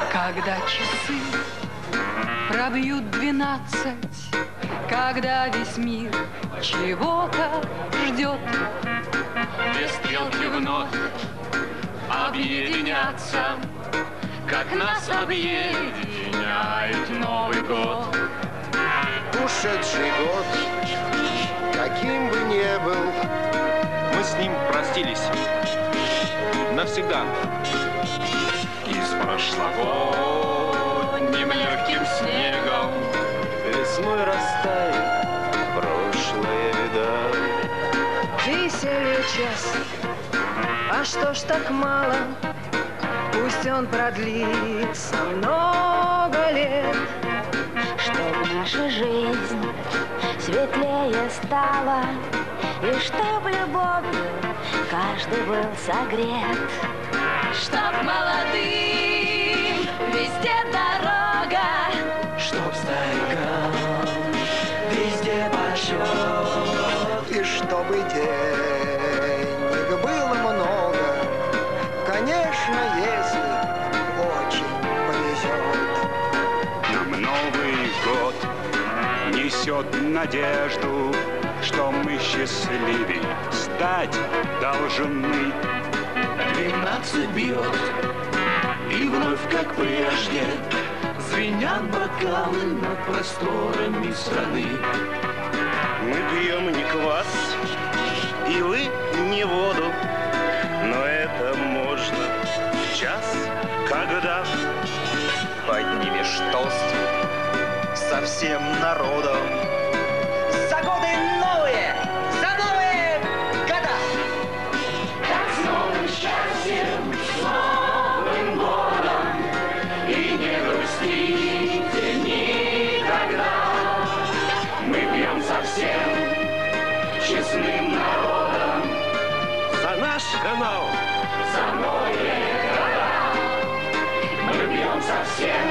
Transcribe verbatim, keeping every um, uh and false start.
Когда часы пробьют двенадцать, когда весь мир чего-то ждет, две стрелки вновь объединятся, как нас объединяет Новый год. Ушедший год, каким бы ни был, мы с ним простились навсегда. И с прошлогодним легким снегом весной растает прошлая беда. Веселье час, а что ж так мало? Пусть он продлится много лет, чтоб наша жизнь светлее стала, и чтоб любовью каждый был согрет. Чтоб молодым везде дорога, чтоб старикам везде почет, и чтобы денег было много, конечно, если очень повезет. Нам Новый год несет надежду, что мы счастливей стать должны. Двенадцать бьет, и вновь, как прежде, звенят бокалы над просторами страны. Мы пьем не квас, и вы не воду, но это можно в час, когда поднимешь тост со всем народом. За годы новые, за новые года! как с новым счастьем, с Новым годом, и не грустите никогда. Мы пьем со всем честным народом за наш канал, за многие года. Мы пьем со всем